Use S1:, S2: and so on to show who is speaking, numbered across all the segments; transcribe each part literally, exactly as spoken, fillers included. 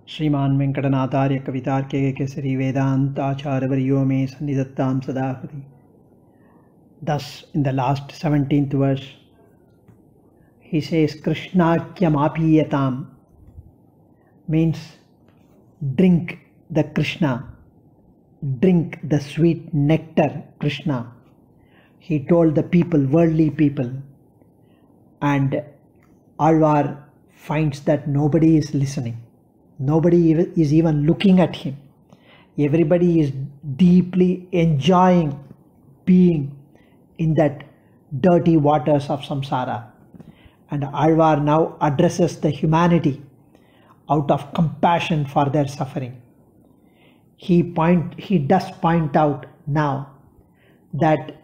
S1: श्रीमान वेंकटनाथार्य कवितार्के केसरी वेदांताचार्यवर्यो मे सन्निधत्तां सदा हृदि. Thus, in the last seventeenth verse, he says, Krishnakyam apiyatam, means drink the Krishna, drink the sweet nectar Krishna. He told the people, worldly people, and Alvar finds that nobody is listening. Nobody is even looking at him. Everybody is deeply enjoying being in that dirty waters of samsara. And Alvar now addresses the humanity out of compassion for their suffering. He point he does point out now that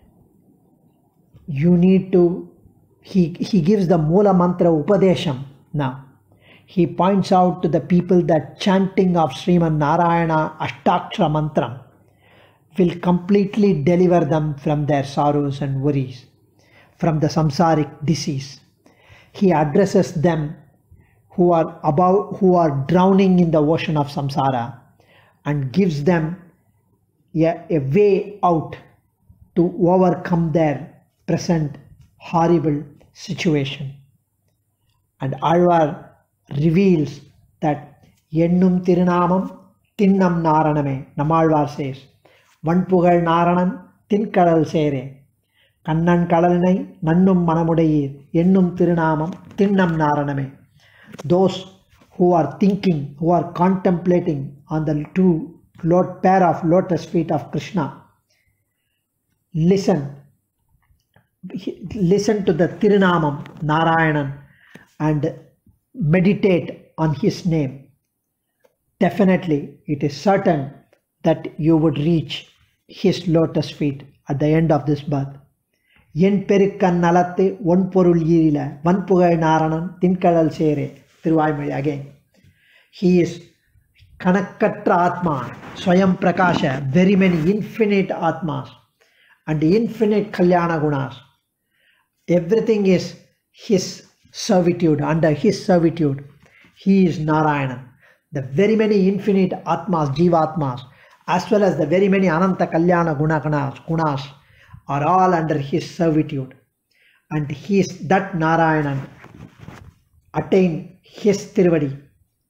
S1: you need to, he, he gives the Mula Mantra Upadesham now. He points out to the people that chanting of Sriman Narayana Ashtakshara Mantram will completely deliver them from their sorrows and worries, from the samsaric disease. He addresses them who are above, who are drowning in the ocean of samsara, and gives them a, a way out to overcome their present horrible situation. And Alvar reveals that Yennum Tirunamam Tinnam Naraname, Namalvar says, Vanpugal Naranan Tinkadal Sere, Kannan Kadalnai Nannum Manamudayir, Yennum Tirunamam Tinnam Naraname. Those who are thinking, who are contemplating on the two lot, pair of lotus feet of Krishna, listen, listen to the Tirunamam Narayanan and meditate on his name. Definitely, it is certain that you would reach his lotus feet at the end of this birth. Yen perikkan nalatte one porul yirila, one pugai naranan, tinkadal sere. Thiruvaimozhi again. He is Kanakatra Atma, Swayam Prakasha, very many infinite Atmas and infinite Kalyana Gunas. Everything is his servitude, under his servitude. He is Narayana. The very many infinite Atmas, Jivatmas, as well as the very many Ananta Kalyana Gunagunas, Gunas are all under his servitude. And he is that Narayanan attain his Tiruvadi.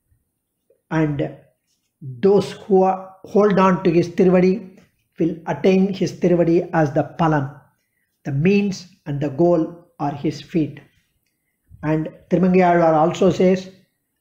S1: And those who are, hold on to his Tiruvadi will attain his Tiruvadi as the Palan. The means and the goal are his feet. And Tirumangayalvar also says,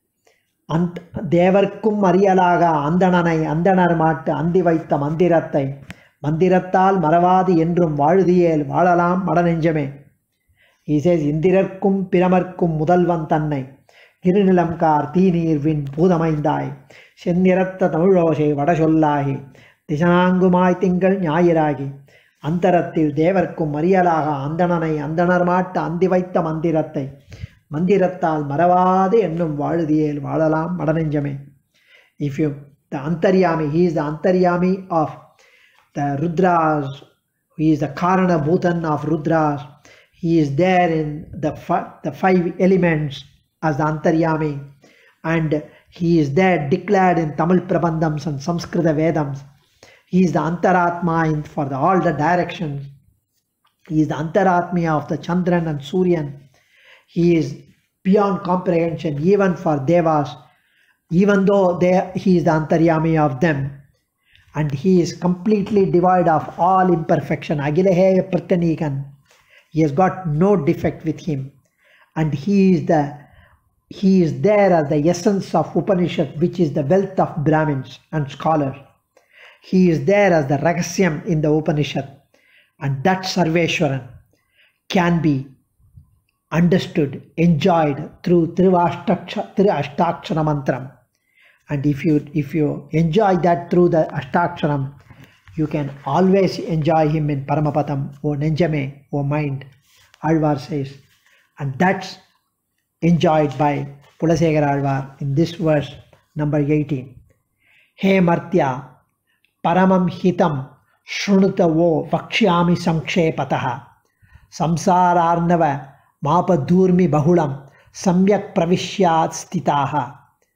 S1: Devarkum Mariyalaga Andananai Andanar Matta Andi Vaita Mandiratai Mandiratal Maravadi Endrum Valudiyel Valalam Madanenjame. He says, Indirarkum Piramarkum Mudalvantannai Girinilamkar Teenir Win Pudamaindai Sheniratta Tamuroshe Vadashollahi Tishanangumai Tingal Nyayiragi Antaratil Devarkum Mariyalaga Andananai Andanar Matta Andi Vaita Mandiratai Mandiratal Maravadi Ennum Valudiyel Valalam Madanenjame. If you, the Antaryami, he is the Antaryami of the Rudras, he is the Karana Bhutan of Rudras. He is there in the, the five elements as the Antaryami, and he is there declared in Tamil Prabandhams and Samskrita Vedams. He is the Antaratma in, for the, all the directions. He is the Antaratma of the Chandran and Suryan. He is beyond comprehension even for Devas, even though they, he is the Antaryami of them. And he is completely devoid of all imperfection. Agilehe Pratanikan. He has got no defect with him. And he is the he is there as the essence of Upanishad, which is the wealth of Brahmins and scholars. He is there as the Ragasyam in the Upanishad. And that Sarveshwaran can be understood, enjoyed through Ashtakshara Mantram. And if you if you enjoy that through the Ashtaksharam, you can always enjoy him in Paramapadam, O Nenjame, O mind, Alvar says. And that's enjoyed by Kulasekara Alvar in this verse number eighteen. He Martya Paramam Hitam Shrunuta Vo Vakshyami Sankshepataha Samsararnava Mapa Durmi Bahulam Samyak Pravishyat Stitaha.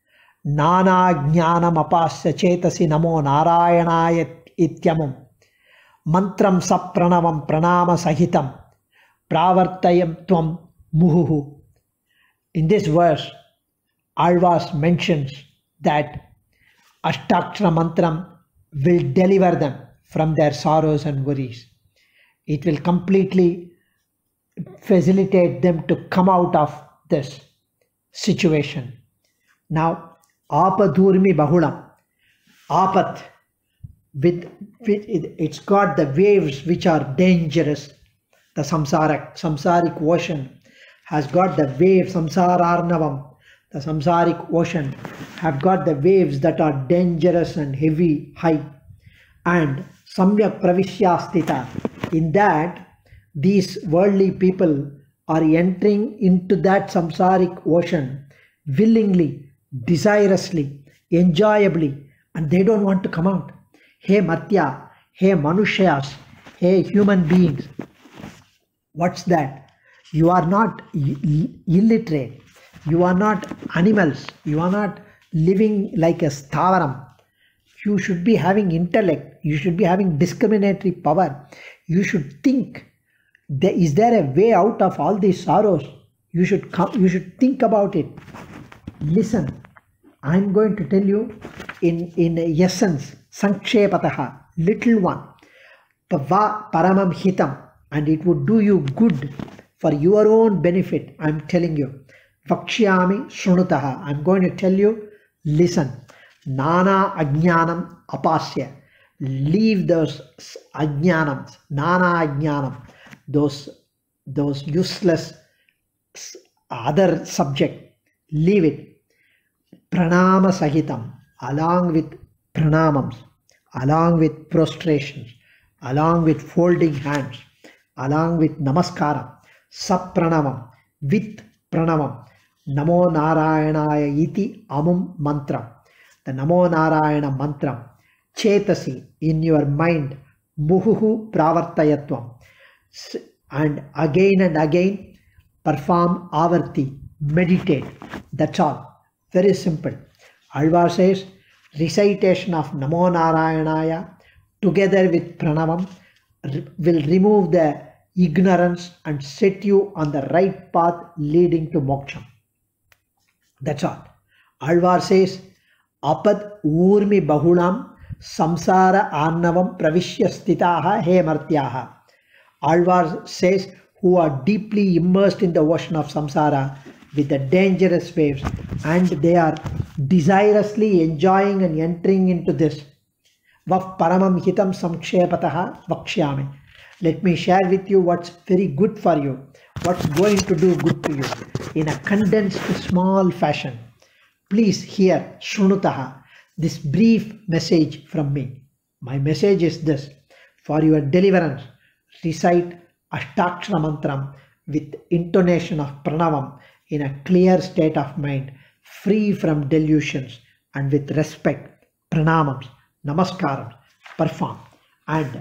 S1: Nana jnanam apasya chetasi namo narayanaaya ityamum mantram sapranavam pranama sahitam pravartayam tvam muhuhu. In this verse, Alvars mentions that Ashtakshara Mantram will deliver them from their sorrows and worries. It will completely facilitate them to come out of this situation. Now, Apadurmi Bahulam, Apat, with, with it, it's got the waves which are dangerous. The samsaric, samsaric ocean has got the waves, samsararnavam, the samsaric ocean have got the waves that are dangerous and heavy, high. And samyak pravishyastita, in that these worldly people are entering into that samsaric ocean willingly, desirously, enjoyably, and they don't want to come out. Hey Matya, hey Manushyas, hey human beings, what's that? You are not illiterate. You are not animals. You are not living like a stavaram. You should be having intellect. You should be having discriminatory power. You should think, is there a way out of all these sorrows? You should come, you should think about it. Listen, I'm going to tell you in, in essence, sankshepataha, little one, pava paramam hitam, and it would do you good for your own benefit. I'm telling you. Vakshyami shrunutaha, I'm going to tell you, listen. Nana ajnanam apasya, leave those ajnanams, nana ajnanam, those, those useless other subject, leave it. Pranama sahitam, along with pranamams, along with prostrations, along with folding hands, along with namaskaram, sapranamam, with pranamam, namo narayanaya iti amum mantra. The namo narayana mantra, chetasi, in your mind, muhuhu pravartayatvam, and again and again perform avarti, meditate. That's all. Very simple. Alvar says, recitation of namo narayanaya together with pranavam will remove the ignorance and set you on the right path leading to moksha. That's all. Alvar says, Apad urmi bahulam samsara arnavam pravishya stitaha he martyaha. Alvar says, who are deeply immersed in the ocean of samsara with the dangerous waves, and they are desirously enjoying and entering into this. Vav paramam hitam samkshepataha vakshyami. Let me share with you what's very good for you, what's going to do good to you in a condensed small fashion. Please hear shrunutaha, this brief message from me. My message is this: for your deliverance, recite Ashtakshara Mantram with intonation of pranavam in a clear state of mind, free from delusions, and with respect, pranamams, namaskarams, perform. And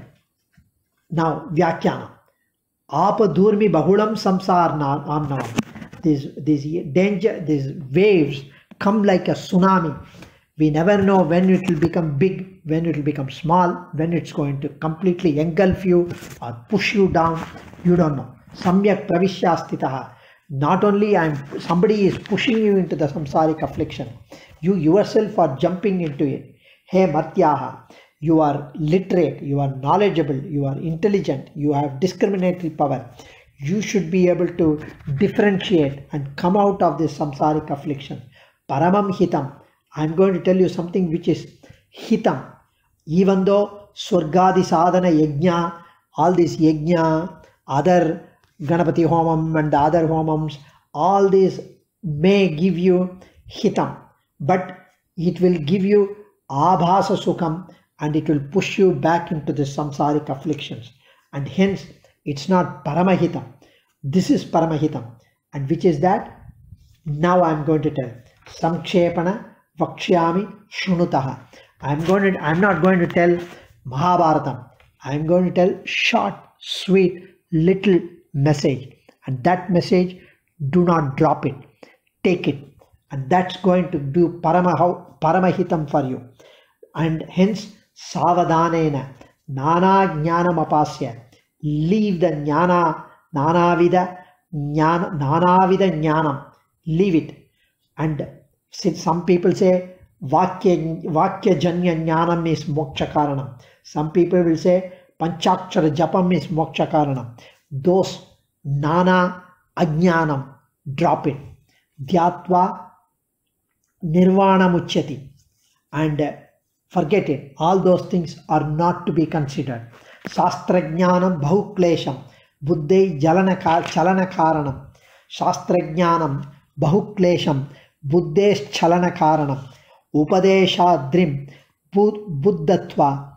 S1: now Vyakhyanam. Apadurmi bahulam samsar arnavam. These, these danger, these waves come like a tsunami. We never know when it will become big, when it will become small, when it's going to completely engulf you or push you down. You don't know. Samyak pravishyastitaha. Not only I'm, somebody is pushing you into the samsaric affliction, you yourself are jumping into it. Hey Martyaha, you are literate, you are knowledgeable, you are intelligent, you have discriminatory power. You should be able to differentiate and come out of this samsaric affliction. Paramam hitam. I'm going to tell you something which is hitam. Even though Swargadi sadhana yajna, all this yajna, other Ganapati homam and the other homams, all these may give you hitam, but it will give you abhasa sukham, and it will push you back into the samsaric afflictions, and hence it's not paramahitam. This is paramahitam. And which is that? Now I'm going to tell. Samkshepana vakshyami shrunutaha. I'm going to, I'm not going to tell Mahabharatam. I'm going to tell short, sweet, little message. And that message, do not drop it. Take it and that's going to do paramaha, paramahitam for you. And hence, savadhanena, nana jnanam apasya, leave the jnana, nanavida, jnana, nanavida jnanam, leave it. And since some people say, vakya, vakya janya jnanam is moksha karanam. Some people will say, panchakshara japam is moksha karanam. Those nana ajnanam, drop it. Dhyatva nirvana muchyati, and forget it. All those things are not to be considered. Shastrajnanam bahuklesham buddhai jalana chalana karanam. Shastrajnanam bahuklesham buddhesh chalana karanam. Upadeshadrim buddhatva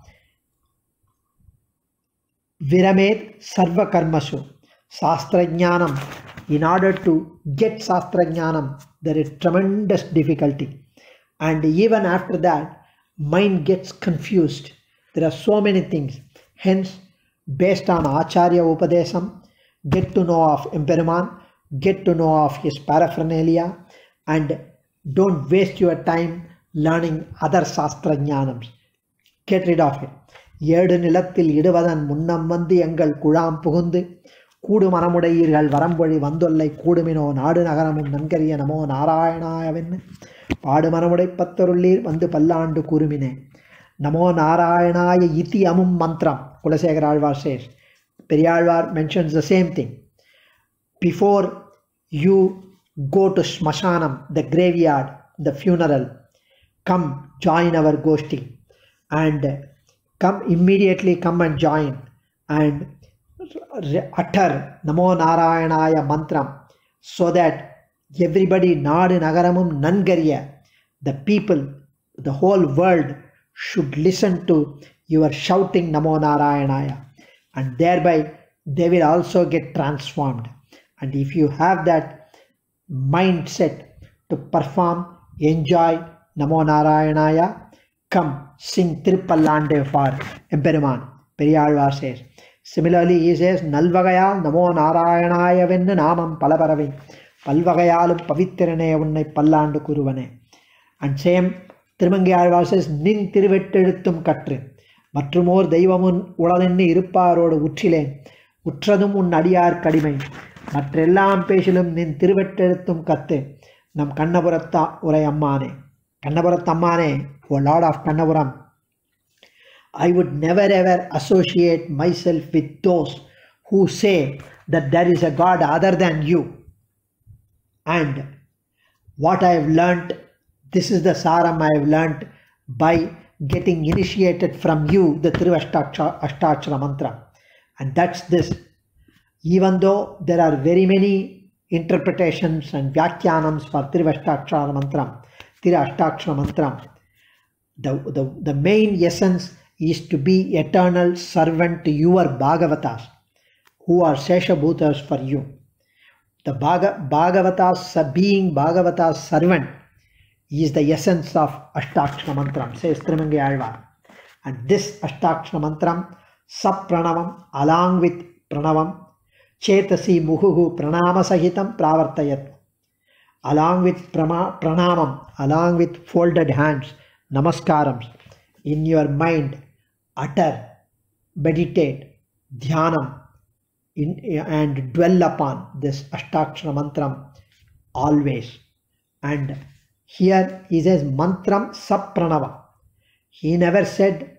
S1: viramed sarva karmasu. Shastrajnanam, in order to get Shastrajnanam, there is tremendous difficulty. And even after that, mind gets confused. There are so many things. Hence, based on Acharya Upadesam, get to know of Emperuman, get to know of his paraphernalia, and don't waste your time learning other Shastrajnanams. Get rid of it. ஏடு நிலத்தில் இடுவதன் முன்னம் வந்து எங்கள் குழாம் புகுந்து கூடு மனமுடையீர்கள் வரம்பொழி வந்தொல்லை கூடுமினோ நாடு நகரமும் நன்கரிய நமோ நாராயணாயவென்னு பாடு மனமுடை பத்தருள்ளீர் வந்து பல்லாண்டு கூறுமினே நமோ நாராயணாய இதி அமும் மந்திரம். Kulasegara Alvar says. Periyalvar mentions the same thing. Before you go to Smashanam, the graveyard, the funeral, come join our Goshti, and come immediately come and join and utter Namo Narayanaya mantram, so that everybody Nadu Nagaramum Nangariya, the people, the whole world should listen to your shouting Namo Narayanaya, and thereby they will also get transformed. And if you have that mindset to perform, enjoy Namo Narayanaya, come sing Tirupallande for Emperuman. Periyalvar says. Similarly, he says, Nalvagayal Namo Narayanaya vennu namam palaparavi palvagayalum pavitrane unnai pallandu kuruvane. And same Tirumangai says, Nin Tiruvettelutthum katru Matrumor Deivamun Udalennu irupparodu uttrilen Uttradum un adiyar kadimai Matrellam peshilum Nin Tiruvettelutthum kattu Nam Kannapuratta urai ammane. Kannapurattammane, O Lord of Kannapuram, I would never ever associate myself with those who say that there is a God other than you. And what I have learnt, this is the saram I have learnt by getting initiated from you, the Tiruvashtachara mantra. And that's this. Even though there are very many interpretations and vyakhyanams for Tiruvashtachara mantra, Tiruvashtachara mantra, the, the, the main essence is to be eternal servant to your Bhagavatas, who are Seshabhutas for you. The Bhaga, Bhagavatas, being Bhagavatas servant, is the essence of Ashtakshara Mantram, says Tirumangai Alvar. And this Ashtakshara Mantram, Sapranavam, along with Pranavam, Chetasi Muhuhu Pranama Sahitam Pravartayat. Along with prama, Pranamam, along with folded hands, Namaskarams, in your mind, utter, meditate, dhyanam, in, and dwell upon this Ashtakshara Mantram always. And here he says Mantram Sapranava. He never said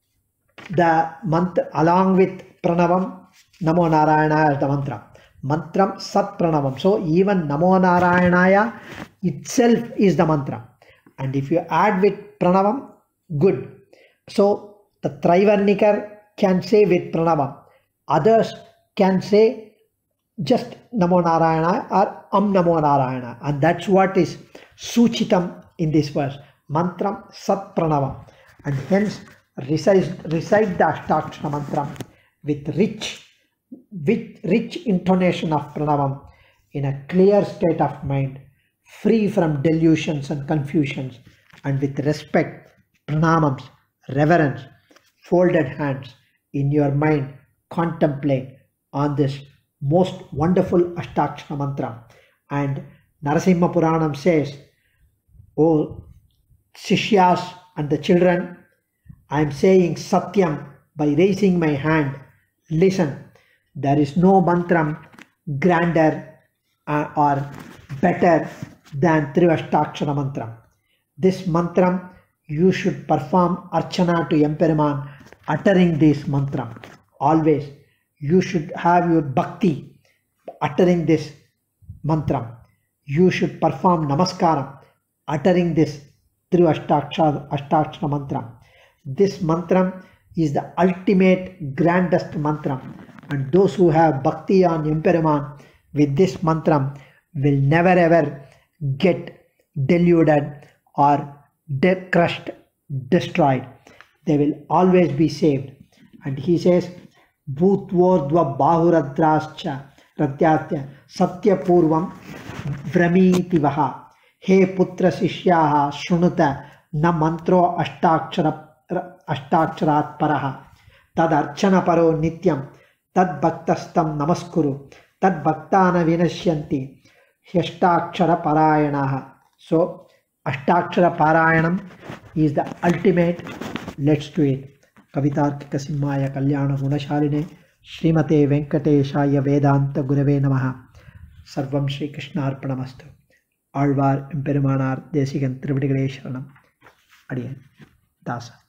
S1: the mantra along with Pranavam, Namo Narayanaya as the mantra. Mantram Sat Pranavam. So even Namo Narayanaya itself is the mantra. And if you add with Pranavam, good. So the Traivarnikar can say with Pranavam. Others can say just Namo Narayana or Am Namo Narayana. And that's what is Suchitam in this verse. Mantram Sat Pranavam. And hence recite, recite the Ashtakshara Mantram with rich, with rich intonation of Pranavam in a clear state of mind, free from delusions and confusions, and with respect, pranamams, reverence, folded hands in your mind, contemplate on this most wonderful Ashtakshara Mantra. And Narasimha Puranam says, O Sishyas and the children, I am saying Satyam by raising my hand. Listen, there is no mantram grander uh, or better than Trivashtakshara mantram. This mantram you should perform Archana to Emperuman uttering this mantram. Always you should have your bhakti uttering this mantram. You should perform Namaskaram uttering this Trivashtakshara Ashtakshara mantram. This mantram is the ultimate grandest mantram, and those who have bhakti on Emperuman with this mantram will never ever get deluded or de- crushed, destroyed. They will always be saved. And he says, Bhutvordva Bahuradrascha Radyatya Satyapurvam Vramiti Vaha He Putra Sishyaha Shunuta Na Mantro Ashtakshara Ashtaksharat Paraha Tad Archana Paro Nityam Tad Bhaktastam Namaskuru Tad Bhaktana Vinashyanti Ashtakshara Parayanaha. So Ashtakshara Parayanam is the ultimate. Let's do it. Kavitarkika Simhaya Kalyana Gunashaline Srimate Venkateshaya Vedanta Gurave Namaha. Sarvam Shri Krishna Arpanamastu. Alvar Emperumanar Desigan Trivedigalesharanam. Adiyan Dasa.